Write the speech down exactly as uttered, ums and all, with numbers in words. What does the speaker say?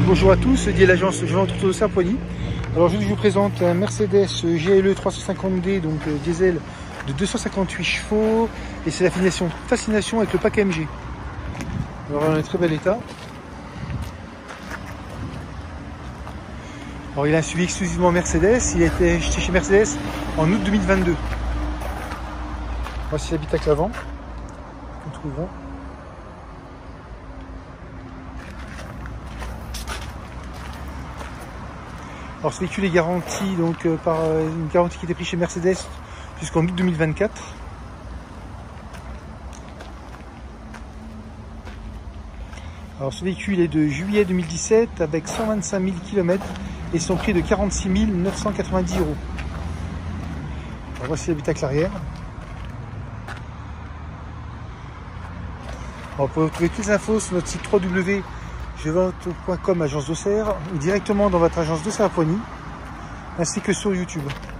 Bonjour à tous, dit l'agence Je vends auto de Sarpoigny. Alors je vous présente un Mercedes G L E trois cent cinquante D, donc euh, diesel de deux cent cinquante-huit chevaux, et c'est la fascination, fascination avec le pack A M G. Alors il est en très bel état. Alors il a un suivi exclusivement Mercedes, il a été acheté chez Mercedes en août deux mille vingt-deux. Voici l'habitacle avant, qu'on trouvera. Alors ce véhicule est garanti donc euh, par euh, une garantie qui était prise chez Mercedes jusqu'en août deux mille vingt-quatre. Alors ce véhicule est de juillet deux mille dix-sept avec cent vingt-cinq mille kilomètres et son prix de quarante-six mille neuf cent quatre-vingt-dix euros. Alors voici l'habitacle arrière. Alors pour retrouver toutes les infos sur notre site w w w point je vends auto point com agence d'Auxerre ou directement dans votre agence de Sarpoigny ainsi que sur YouTube.